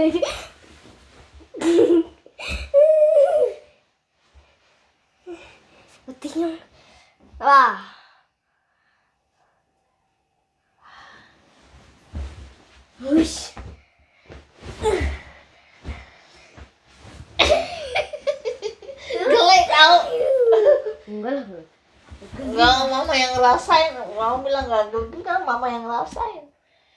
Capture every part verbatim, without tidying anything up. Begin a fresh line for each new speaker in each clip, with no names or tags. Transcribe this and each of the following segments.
Putihnya. Wah. Wush.
Gelek tau.
Enggak lah.
Enggak, mama yang ngerasain. Mama bilang gak gelek kan mama yang ngerasain.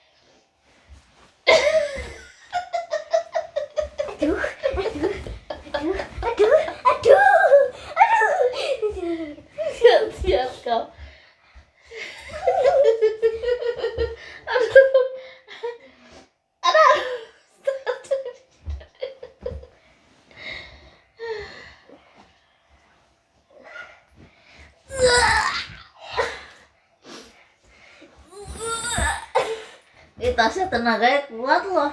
Aduh, aduh, aduh, aduh, aduh, aduh.
Siap-siap kau. Aduh. Aduh. Ini Tasya tenaganya kuat loh.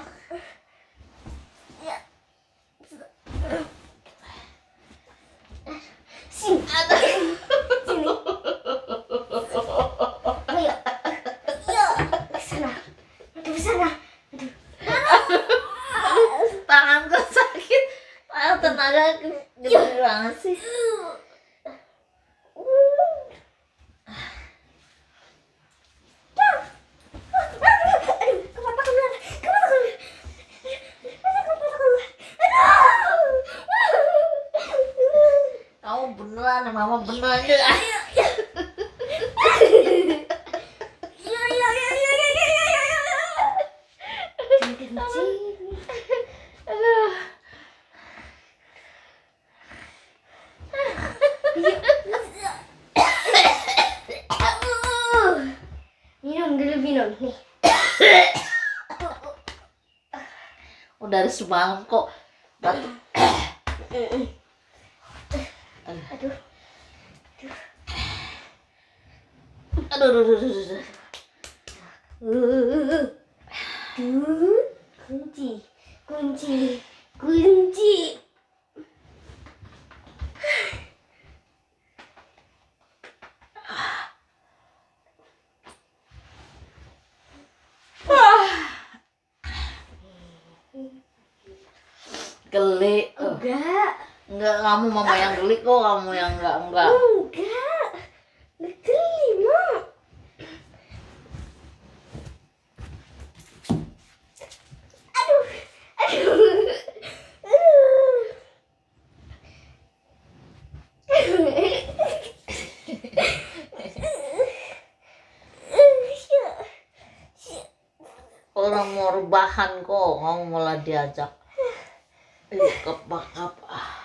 Sini,
Aduh.
sini. Ayo, ayo, ke sana, ke sana.
Tanganku sakit. Aduh, tenaga gede banget sih. Kamu beneran, mama beneran juga.
Ya, ya, ya, ya, ya, ya, ya, ya, ya. Kencing.
Aduh.
Minum dulu, minum nih.
Udah dari semalam kok batuk.
Aduh,
Aduh, aduh, aduh, aduh, aduh.
uh, duh, kunci, kunci, kunci.
Geli.
Enggak,
Enggak, kamu mama yang geli kok, kamu yang enggak enggak.
enggak, enggak kelima. Aduh, aduh,
Orang mau rebahan kok, kamu malah diajak. Ih, kepak-kap.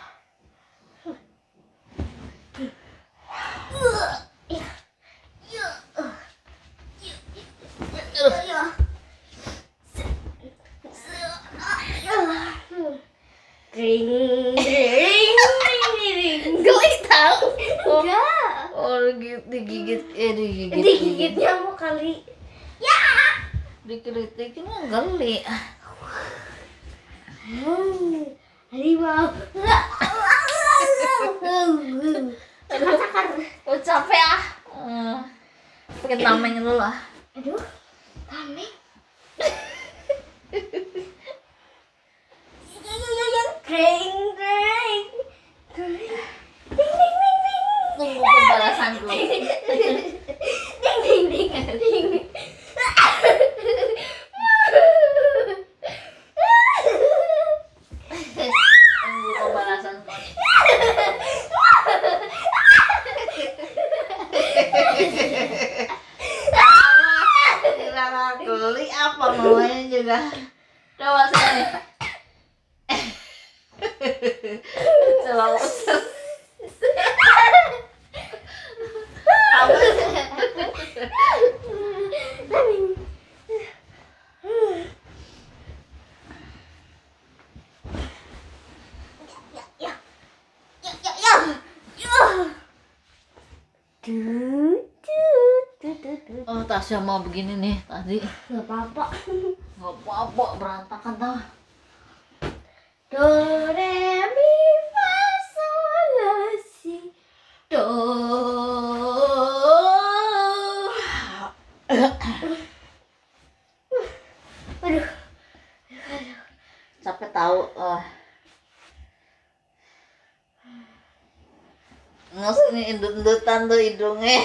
Ring, ring, ring,
Geli tau.
enggak.
Oh, gitu digigit, eh digigit.
Digigit nyamuk kali. Ya.
Dikritik mah geli.
Hmm, harimau. Cakar-cakar.
Oh, capek ah. Hmm. Pakai tameng dulu lah.
Aduh, tameng. Ya, ya, ya, ya. Kring, kring. Kring. Ding, ding, ding, ding.
Tunggu pembalasanku.
Ding, ding, ding, ding.
Tunggu pembalasanku. Sama geli apa maunya juga. Coba sini. Coba usir. Oh, Tasya mau begini nih tadi.
Gak apa-apa.
Nggak apa-apa, berantakan tau.
Do, re, mi, fa, sol, la, si, do.
Capek capek tahu. Oh. Ngus nih indut-indutan tuh hidungnya.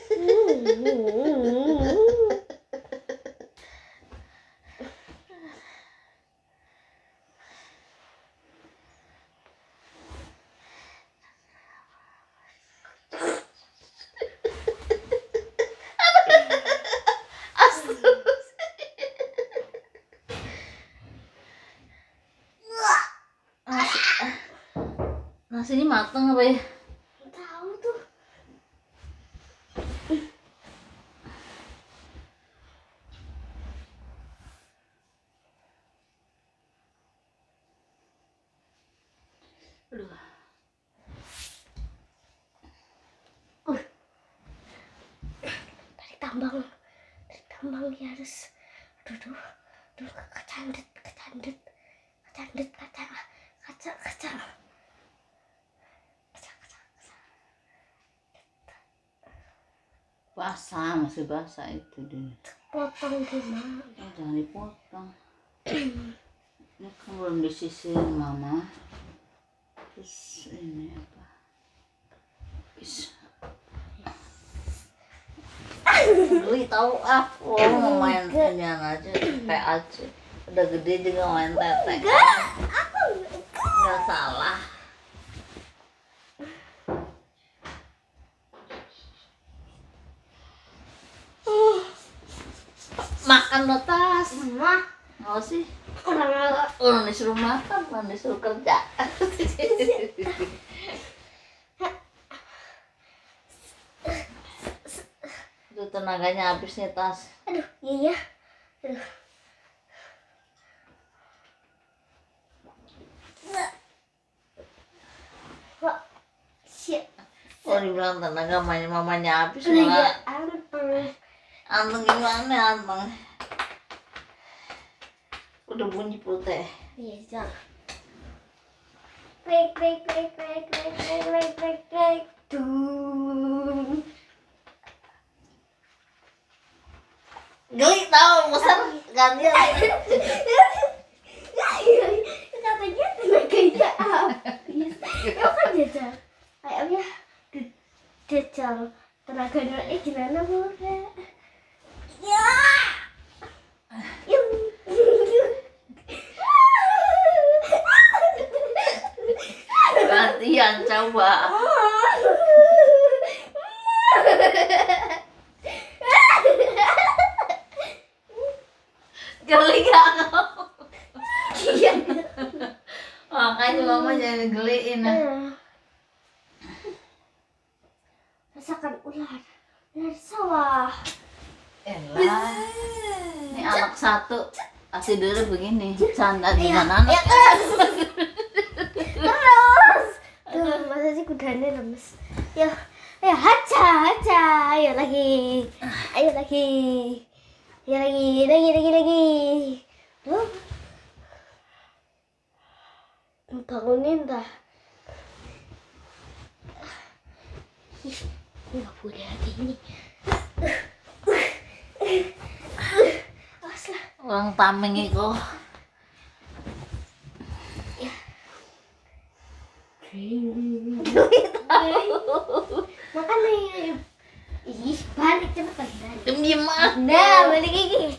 Nasi ini mateng apa ya?
Tahu tuh.
Aduh.
Uh. Dari tambang, dari tambang ya harus. Aduh, aduh, aduh, kecandet, kecandet, kecandet, kaca, kaca, kaca.
Basah, masih basah itu dia.
Potong gimana?
Ya, jangan dipotong. Ini kan belum disisirin mama. Terus ini apa? Bisa. Geli tahu ah, oh, mau main inian aja, tete aja. Udah gede juga main tete.
Enggak, aku
Nggak salah. Makan lo Tas.
mama
Mau sih?
orang
Orang disuruh makan, orang disuruh kerja. Itu tenaganya habis nih Tas.
aduh iya aduh kok shit
Oh dibilang tenaga main mamanya habis
ya
malah
ampun
anteng gimana anteng. Udah bunyi putih.
iya jangan klik klik klik klik klik klik klik klik klik dung
Geli tau, pesan gantian.
katanya tenaganya habis ya kan jajal kayaknya jajal tenaganya eh gimana boleh ya Yung.
Gantian coba. Geli gak kamu?
Iya.
Makanya mama jangan geliin.
Rasakan ular, ular sawah.
Elah. Ini anak satu kasih dulu begini. Canda gimana
Ya
anak?
terus, terus. Tuh masa sih kudanya lemes. Ya, ya haca, haca. Ayo lagi, ayo lagi, ayo lagi, lagi, lagi, lagi. Tuh, bangunin dah. Ih, nggak boleh lagi ini. Awas lah.
Orang tameng itu.
Makan nih. Ih, balik cepetan.
Diem diem ah.
Nah, balik gigi.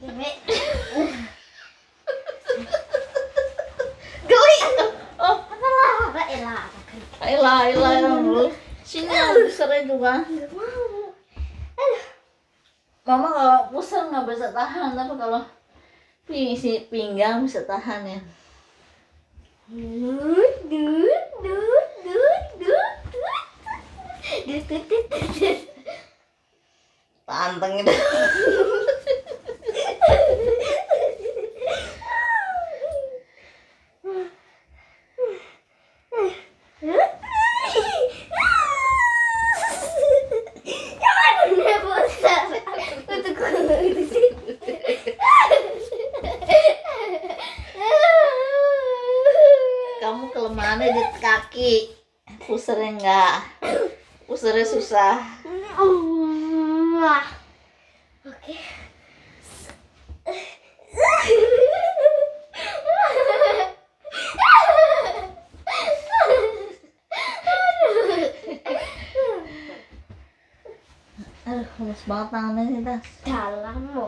Geli. Oh,
Apalah, elah.
elah elah elah dulu. Sini aku sering juga.
Enggak mau.
Mama kalau pusing nggak bisa tahan, tapi kalau si pinggang bisa tahan ya.
Dut, dut, dut, dut, dut, dut. Dut, dut, dut, dut, dut.
Tanteng itu. Kamu kelemahannya di kaki. Pusernya enggak. Pusernya susah.
Allah. Oke.
Aduh, lemes banget tangannya nih, Tas.
Dalam loh.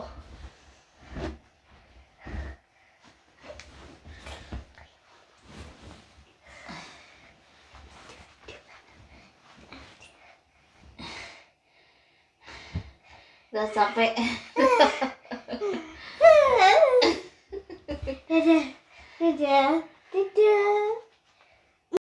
Udah capek.
Dadah, dadah, dadah.